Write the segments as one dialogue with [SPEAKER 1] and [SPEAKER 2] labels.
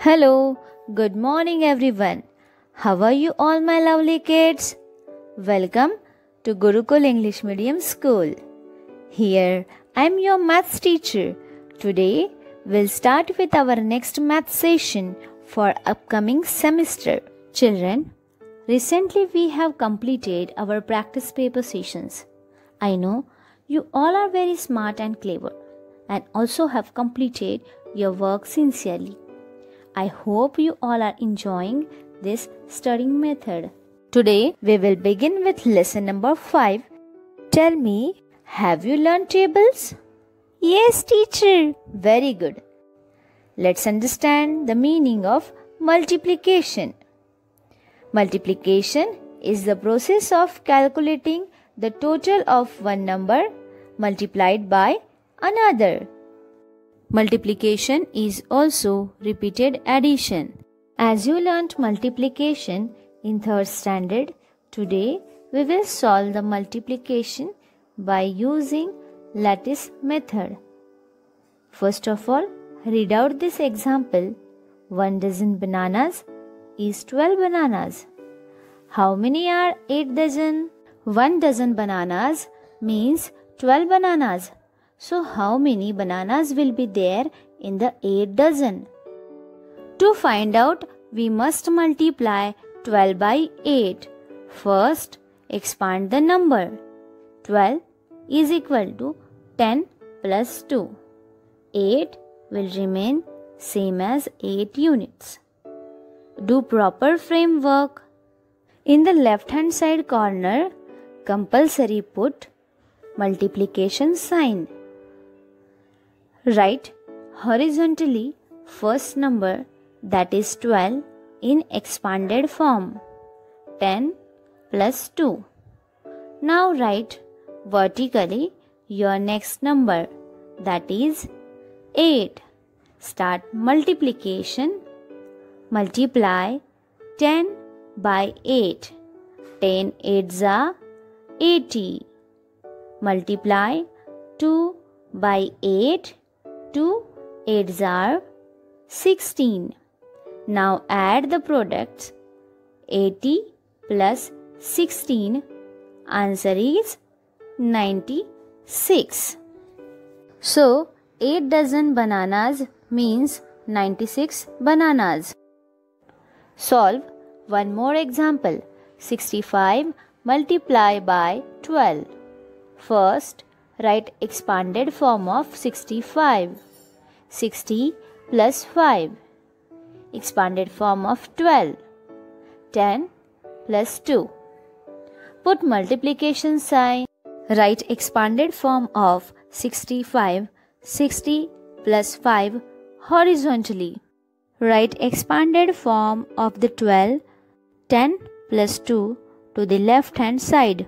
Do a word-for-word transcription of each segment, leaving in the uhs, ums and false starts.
[SPEAKER 1] Hello, good morning everyone. How are you all my lovely kids? Welcome to Gurukul English Medium School. Here I am your maths teacher. Today we'll start with our next math session for upcoming semester. Children, recently we have completed our practice paper sessions. I know you all are very smart and clever and also have completed your work sincerely. I hope you all are enjoying this studying method. Today we will begin with lesson number five. Tell me, have you learned tables? Yes, teacher. Very good. Let's understand the meaning of multiplication. Multiplication is the process of calculating the total of one number multiplied by another. Multiplication is also repeated addition. As you learnt multiplication in third standard, today we will solve the multiplication by using lattice method. First of all, read out this example. One dozen bananas is twelve bananas. How many are eight dozen? One dozen bananas means twelve bananas. So how many bananas will be there in the eight dozen? To find out, we must multiply twelve by eight. First, expand the number. twelve is equal to ten plus two. eight will remain same as eight units. Do proper framework. In the left hand side corner, compulsory put multiplication sign. Write horizontally first number, that is twelve, in expanded form. ten plus two. Now write vertically your next number, that is eight. Start multiplication. Multiply ten by eight. ten eights are eighty. Multiply two by eight. two eights are sixteen. Now add the products. eighty plus sixteen. Answer is ninety-six. So, eight dozen bananas means ninety-six bananas. Solve one more example. sixty-five multiply by twelve. First, write expanded form of sixty-five. sixty plus five. Expanded form of twelve. ten plus two. Put multiplication sign. Write expanded form of sixty-five. sixty plus five horizontally. Write expanded form of the twelve. ten plus two to the left hand side.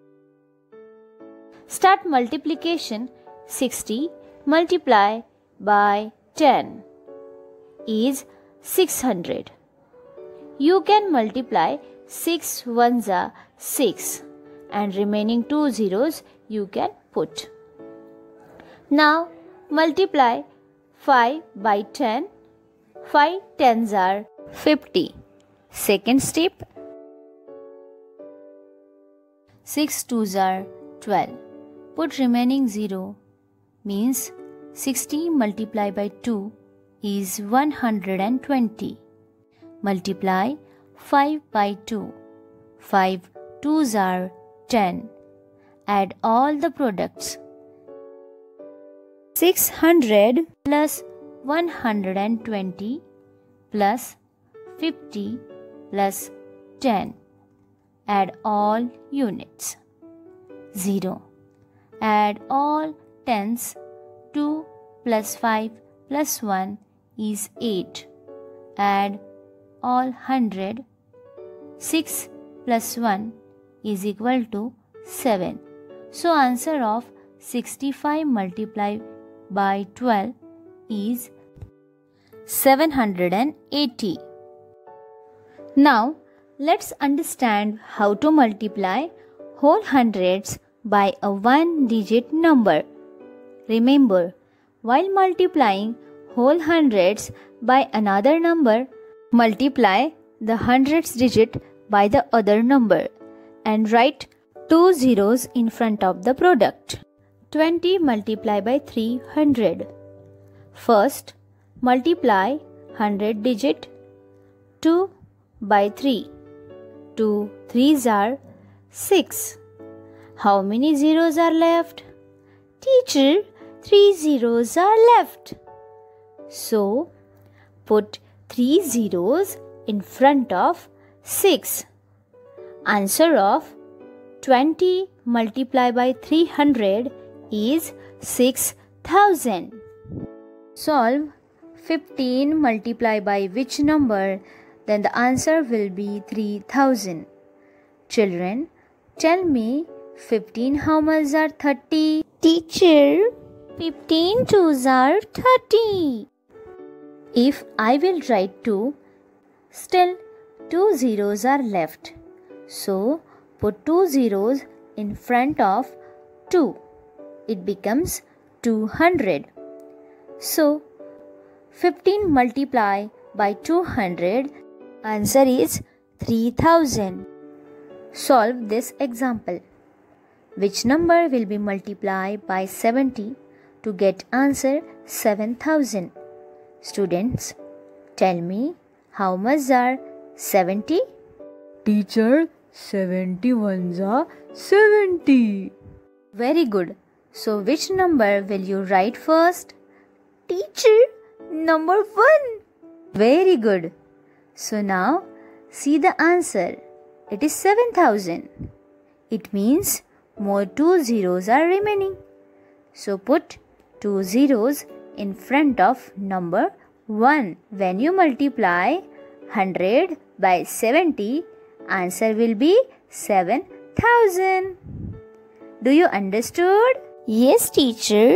[SPEAKER 1] Start multiplication. sixty multiply by ten is six hundred. You can multiply six ones are six and remaining two zeros you can put. Now multiply five by ten. five tens are fifty. Second step. six twos are twelve. Put remaining zero means sixty multiplied by two is one hundred twenty. Multiply five by two. five twos are ten. Add all the products. six hundred plus one hundred twenty plus fifty plus ten. Add all units. zero. Add all tens. two plus five plus one is eight. Add all hundred. six plus one is equal to seven. So answer of sixty-five multiplied by twelve is seven hundred eighty. Now let's understand how to multiply whole hundreds by a one digit number. Remember, while multiplying whole hundreds by another number, multiply the hundreds digit by the other number and write two zeros in front of the product. twenty multiplied by three hundred. First, multiply one hundred digit two by three. two threes are six. How many zeros are left? Teacher, three zeros are left. So, put three zeros in front of six. Answer of twenty multiplied by three hundred is six thousand. Solve fifteen multiplied by which number? Then the answer will be three thousand. Children, tell me fifteen how much are thirty? Teacher, fifteen twos are thirty. If I will write two, still two zeros are left. So, put two zeros in front of two. It becomes two hundred. So, fifteen multiplied by two hundred, answer is three thousand. Solve this example. Which number will be multiplied by seventy to get answer seven thousand? Students, tell me how much are seventy?
[SPEAKER 2] Teacher, seventy ones are seventy.
[SPEAKER 1] Very good. So which number will you write first? Teacher, number one. Very good. So now see the answer. It is seven thousand. It means more two zeros are remaining. So put two zeros in front of number one. When you multiply one hundred by seventy, answer will be seven thousand. Do you understood?
[SPEAKER 2] Yes, teacher.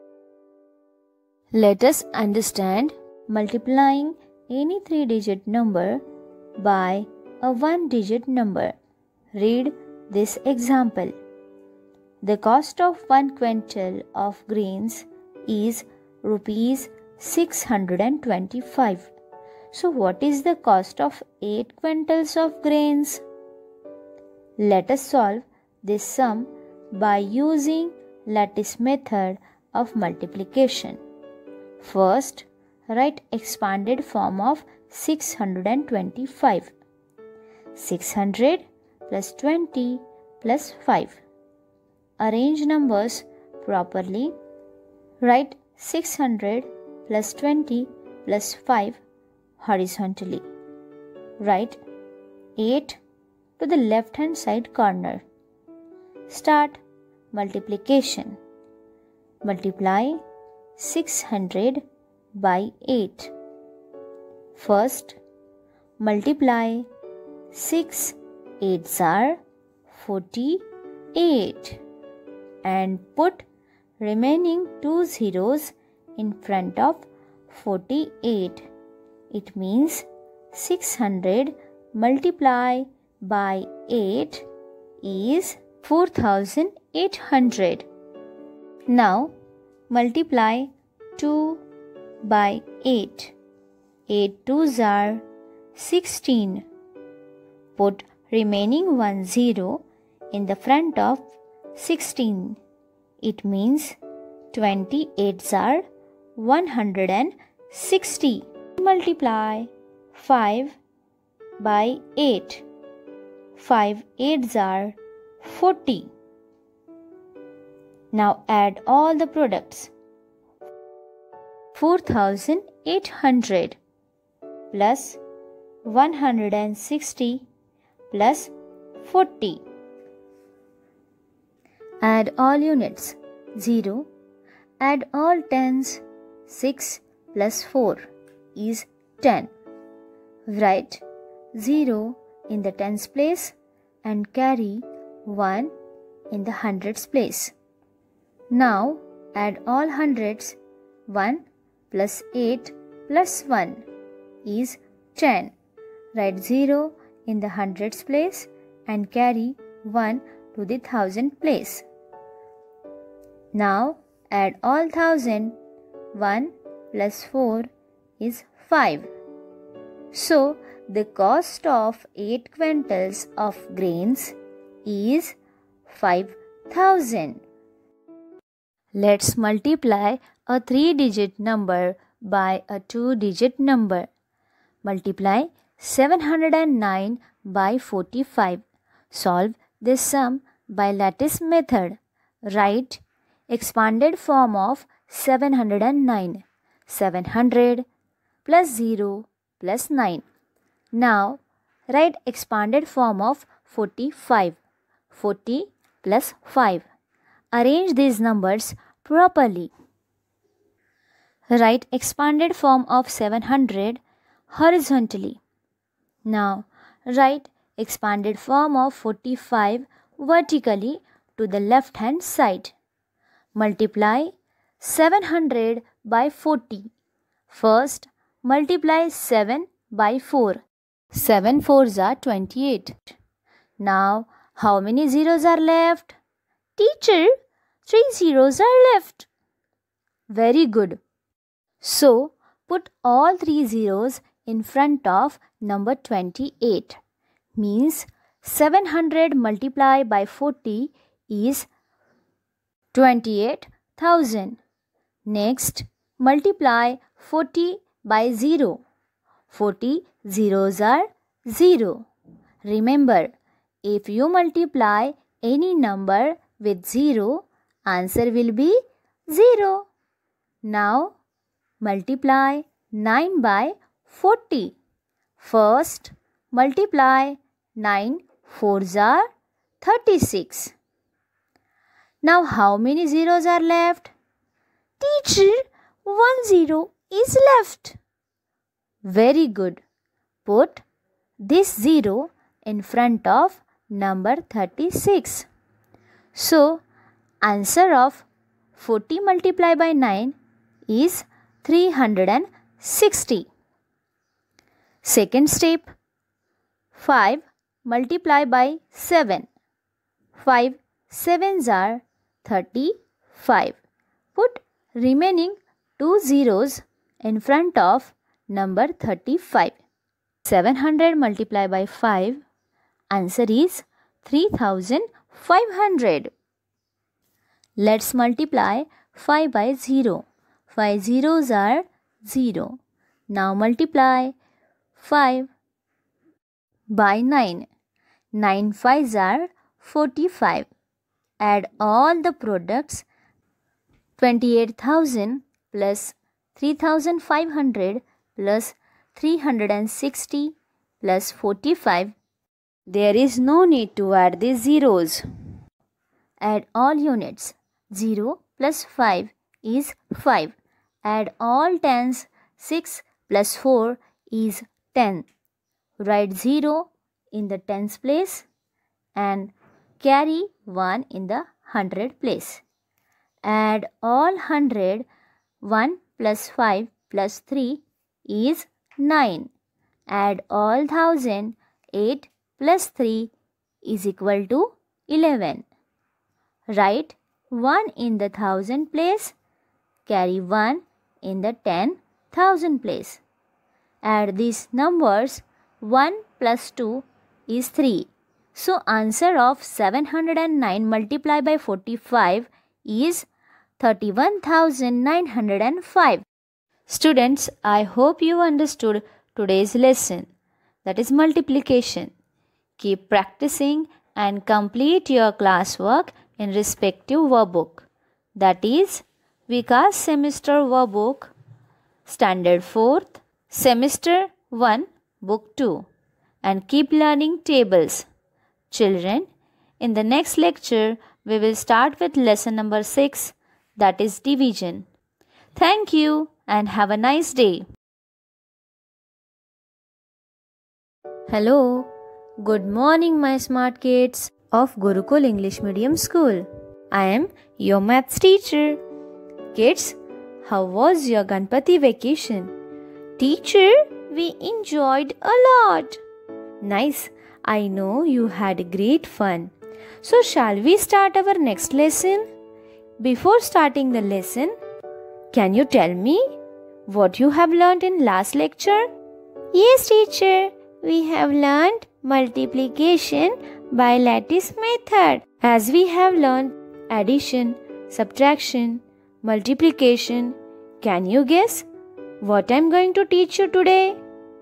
[SPEAKER 1] Let us understand multiplying any three-digit number by a one-digit number. Read this example. The cost of one quintal of grains is rupees six hundred twenty-five. So what is the cost of eight quintals of grains? Let us solve this sum by using lattice method of multiplication. First, write expanded form of six hundred twenty-five. six hundred plus twenty plus five. Arrange numbers properly. Write six hundred plus twenty plus five horizontally. Write eight to the left hand side corner. Start multiplication. Multiply six hundred by eight. First, multiply six eights are forty-eight and put remaining two zeros in front of forty-eight. It means six hundred multiplied by eight is four thousand eight hundred. Now multiply two by eight. eight twos are sixteen. Put remaining one zero in the front of sixteen. It means twenty-eights are one hundred sixty. Multiply five by eight. five eights are forty. Now add all the products. four thousand eight hundred plus one hundred sixty plus forty. Add all units. zero. Add all tens. six plus four is ten. Write zero in the tens place and carry one in the hundreds place. Now add all hundreds. one plus eight plus one is ten. Write zero in the hundreds place and carry one to the thousand place. Now add all thousand. one plus four is five. So, the cost of eight quintals of grains is five thousand. Let's multiply a three-digit number by a two-digit number. Multiply seven hundred nine by forty-five. Solve this sum by lattice method. Write expanded form of seven hundred nine. seven hundred plus zero plus nine. Now, write expanded form of forty-five. forty plus five. Arrange these numbers properly. Write expanded form of seven hundred horizontally. Now, write expanded form of forty-five vertically to the left hand side. Multiply seven hundred by forty. First, multiply seven by four. seven fours are twenty-eight. Now, how many zeros are left? Teacher, three zeros are left. Very good. So, put all three zeros in front of number twenty-eight. Means seven hundred multiplied by forty is twenty-eight thousand. Next, multiply forty by zero. forty zeros are zero. Remember, if you multiply any number with zero, answer will be zero. Now, multiply nine by forty. First, multiply nine fours are thirty-six. Now, how many zeros are left? Teacher, one zero is left. Very good. Put this zero in front of number thirty-six. So, answer of forty multiplied by nine is three hundred sixty. Second step, five multiplied by seven. five sevens are thirty-five. Put remaining two zeros in front of number thirty-five. seven hundred multiplied by five. Answer is three thousand five hundred. Let's multiply five by zero. five zeros are zero. Now multiply five by nine. nine fives are forty-five. Add all the products. twenty-eight thousand plus three thousand five hundred plus three hundred sixty plus forty-five. There is no need to add these zeros. Add all units. zero plus five is five. Add all tens. six plus four is ten. Write zero in the tens place and carry one in the hundred place. Add all hundred. one plus five plus three is nine. Add all thousand. eight plus three is equal to eleven. Write one in the thousand place. Carry one in the ten thousand place. Add these numbers. one plus two is three. So, answer of seven hundred nine multiplied by forty-five is thirty-one thousand nine hundred five. Students, I hope you understood today's lesson, that is multiplication. Keep practicing and complete your classwork in respective workbook. That is Vikas Semester Workbook, Standard fourth, Semester one, Book two, and keep learning tables. Children, in the next lecture, we will start with lesson number six, that is division. Thank you and have a nice day. Hello, good morning my smart kids of Gurukul English Medium School. I am your maths teacher. Kids, how was your Ganpati vacation? Teacher, we enjoyed a lot. Nice. I know you had great fun. So shall we start our next lesson? Before starting the lesson, can you tell me what you have learnt in last lecture?
[SPEAKER 2] Yes, teacher. We have learnt multiplication by lattice method.
[SPEAKER 1] As we have learnt addition, subtraction, multiplication, can you guess what I am going to teach you today?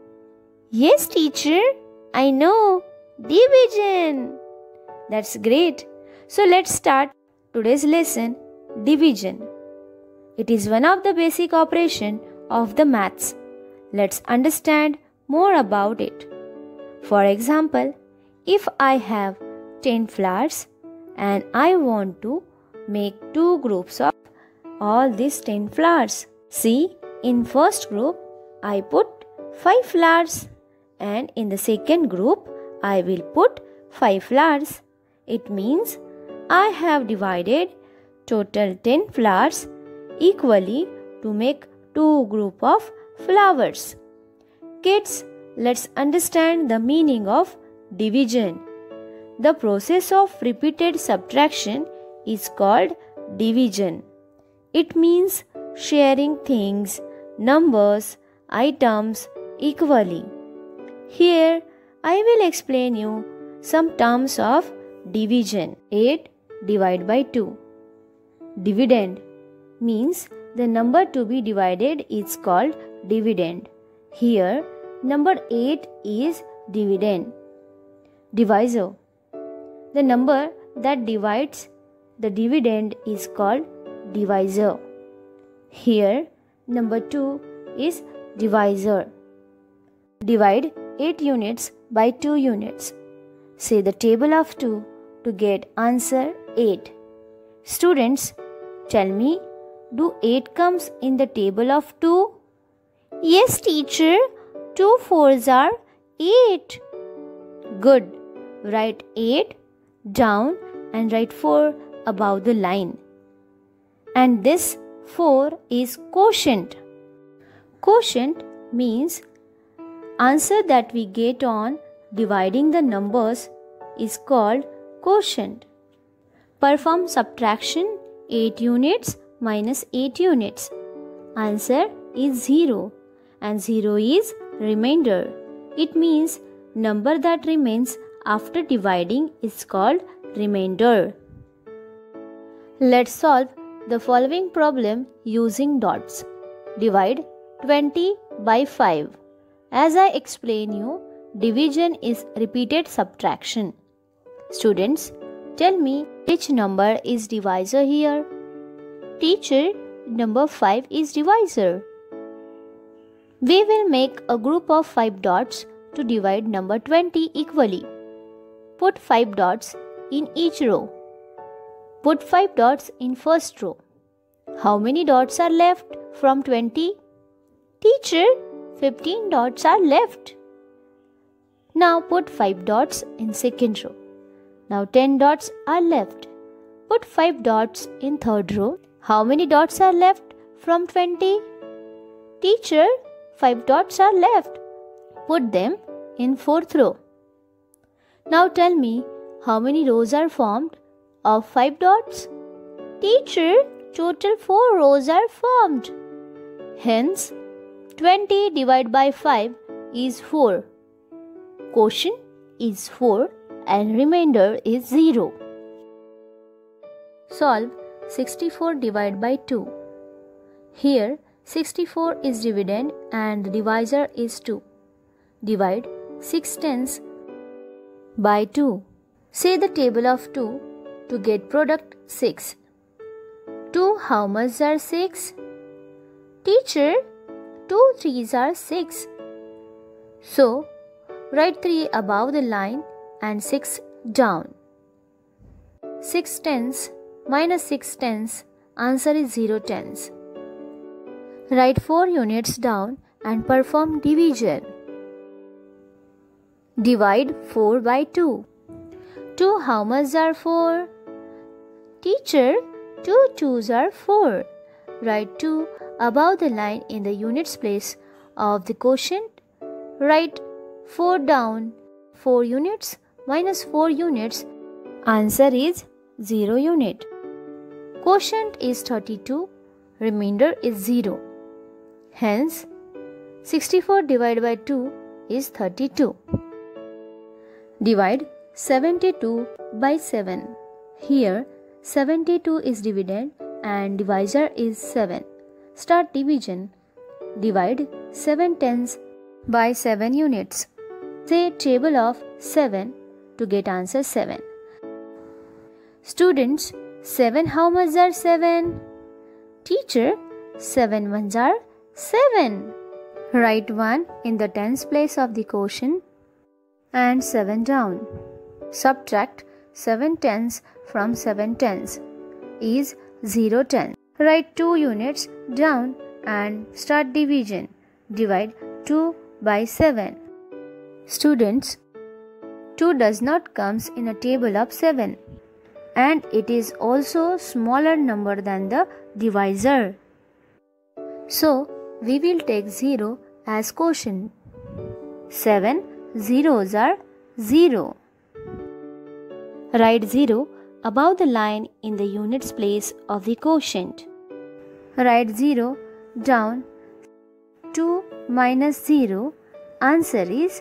[SPEAKER 2] Yes, teacher. I know. Division.
[SPEAKER 1] That's great. So let's start today's lesson, division. It is one of the basic operations of the maths. Let's understand more about it. For example, if I have ten flowers and I want to make two groups of all these ten flowers. See, in first group I put five flowers and in the second group I will put five flowers. It means I have divided total ten flowers equally to make two group of flowers. Kids, let's understand the meaning of division. The process of repeated subtraction is called division. It means sharing things, numbers, items equally. Here, I will explain you some terms of division. eight divided by two. Dividend means the number to be divided is called dividend. Here, number eight is dividend. Divisor. The number that divides the dividend is called divisor. Here, number two is divisor. Divide eight units by two units. Say the table of two to get answer eight. Students, tell me, do eight comes in the table of two?
[SPEAKER 2] Yes, teacher. Two fours are eight.
[SPEAKER 1] Good. Write eight down and write four above the line. And this four is quotient. Quotient means answer that we get on dividing the numbers is called quotient. Perform subtraction eight units minus eight units. Answer is zero and zero is remainder. It means number that remains after dividing is called remainder. Let's solve the following problem using dots. Divide twenty by five. As I explain you, division is repeated subtraction. Students, tell me which number is divisor here? Teacher, number five is divisor. We will make a group of five dots to divide number twenty equally. Put five dots in each row. Put five dots in first row. How many dots are left from twenty?
[SPEAKER 2] Teacher, fifteen dots are left.
[SPEAKER 1] Now put five dots in second row. Now ten dots are left. Put five dots in third row. How many dots are left from twenty?
[SPEAKER 2] Teacher, five dots are left.
[SPEAKER 1] Put them in fourth row. Now tell me, how many rows are formed of five dots?
[SPEAKER 2] Teacher, total four rows are formed.
[SPEAKER 1] Hence, twenty divided by five is four. Quotient is four and remainder is zero. Solve sixty-four divided by two. Here, sixty-four is dividend and the divisor is two. Divide six tenths by two. Say the table of two to get product six. two how much are six?
[SPEAKER 2] Teacher, two threes are six.
[SPEAKER 1] So, write three above the line and six down. six tenths minus six tenths, answer is zero tenths. Write four units down and perform division. Divide four by two. two how much are four?
[SPEAKER 2] Teacher, two twos are four.
[SPEAKER 1] Write two above the line in the units place of the quotient. Write four down. four units minus four units, answer is zero unit. Quotient is thirty-two, remainder is zero. Hence, sixty-four divided by two is thirty-two. Divide seventy-two by seven. Here, seventy-two is dividend and divisor is seven. Start division. Divide seven tens by seven units. Say table of seven to get answer seven. Students, seven how much are seven? Teacher, seven ones are seven. Write one in the tens place of the quotient and seven down. Subtract seven tens from seven tens is zero ten. Write two units down and start division. Divide two by seven. Students, two does not comes in a table of seven and it is also smaller number than the divisor. So, we will take zero as quotient. seven zeros are zero. Write zero above the line in the units place of the quotient. Write zero down. two minus zero. Answer is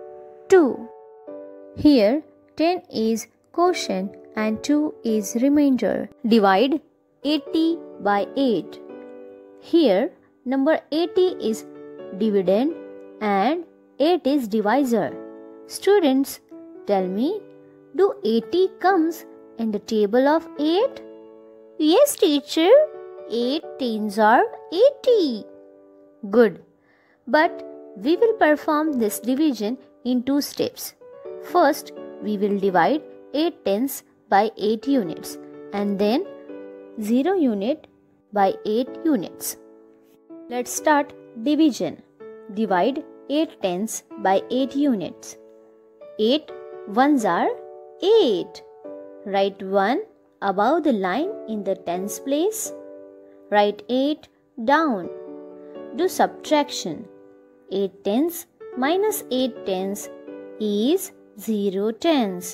[SPEAKER 1] two. Here ten is quotient and two is remainder. Divide eighty by eight. Here number eighty is dividend and eight is divisor. Students, tell me, do eighty comes in the table of eight?
[SPEAKER 2] Yes, teacher.
[SPEAKER 1] eight tens are eighty. Good. But we will perform this division in two steps. First, we will divide eight tens by eight units and then zero unit by eight units. Let's start division. Divide eight tens by eight units. eight ones are eight. Write one above the line in the tens place. Write eight down. Do subtraction. eight tens minus eight tens is zero tens.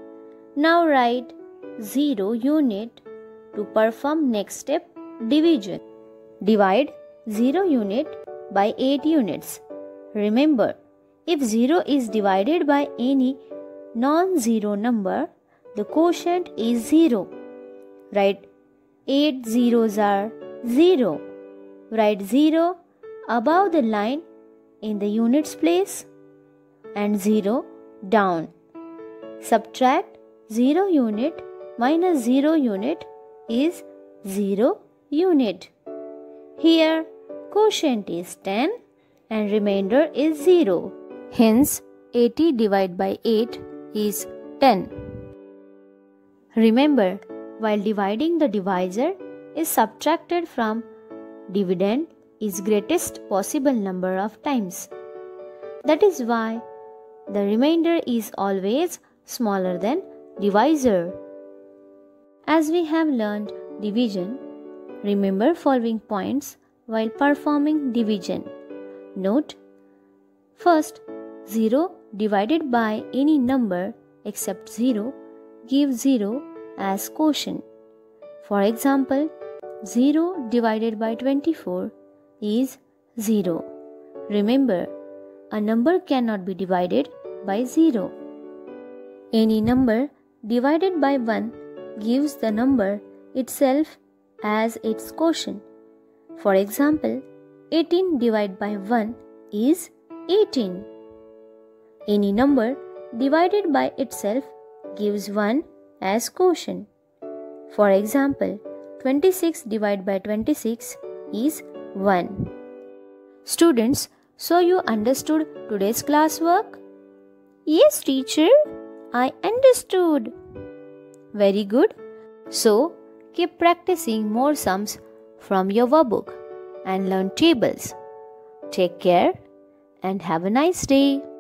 [SPEAKER 1] Now write zero unit to perform next step division. Divide zero unit by eight units. Remember, if zero is divided by any non-zero number, the quotient is zero. Write eight zeros are zero. Write zero above the line in the units place and zero down. Subtract zero unit minus zero unit is zero unit. Here quotient is ten and remainder is zero. Hence eighty divided by eight is ten. Remember, while dividing, the divisor is subtracted from dividend is greatest possible number of times. That is why the remainder is always smaller than divisor. As we have learned division, remember following points while performing division. Note, first, zero divided by any number except zero gives zero as quotient. For example, zero divided by twenty-four is zero. Remember, a number cannot be divided by zero. Any number divided by one gives the number itself as its quotient. For example, eighteen divided by one is eighteen. Any number divided by itself gives one as quotient. For example, twenty-six divided by twenty-six is one. Students, so you understood today's classwork?
[SPEAKER 2] Yes, teacher. I understood.
[SPEAKER 1] Very good. So, keep practicing more sums from your workbook and learn tables. Take care and have a nice day.